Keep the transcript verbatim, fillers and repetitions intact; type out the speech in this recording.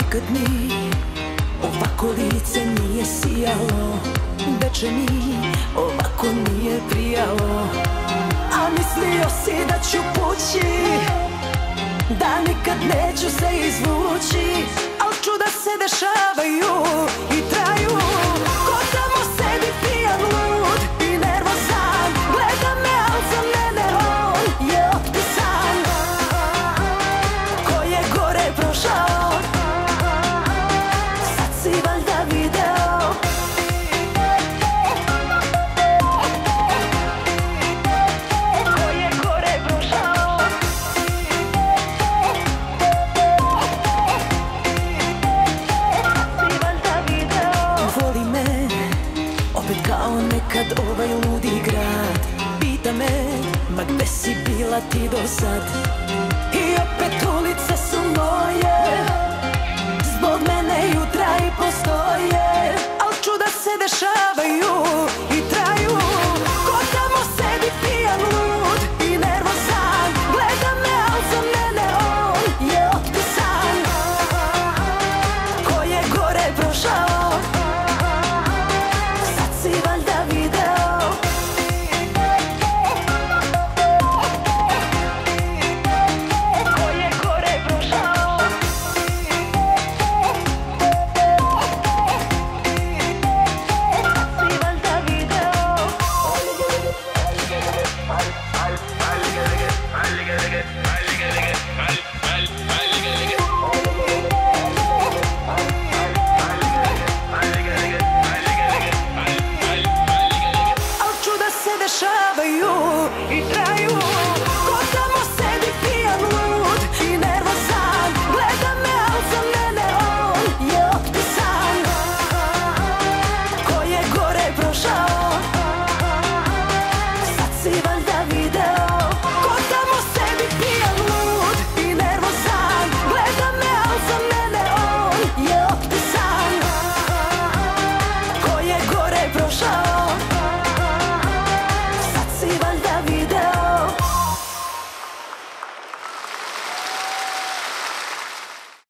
Nikad mi ovako lice nije sijalo, veče mi ovako nije prijalo. A mislio si da ću pući, da nikad neću se izvući, al čuda se dešavaju i traju. Ko tamo sedi pijan lud i nervozan, gleda me al za mene on je otpisan. Ko je gore prošao, sad si valjda video. Ko je gore prošao, sad si valjda video. Voli me opet kao nekad ovaj ludi grad. Pita me, ma gde si bila ti do sad? I opet ulice su moje, zbog mene jutra i postoje, al čuda se dešavaju i traju. Ko tamo sedi pijan lud i nervozan, gleda me al za mene on je otpisan. Ko je gore prošao, sad si valjda video. Ko je gore prošao, sad si valjda video. Al čuda se dešavaju i traju.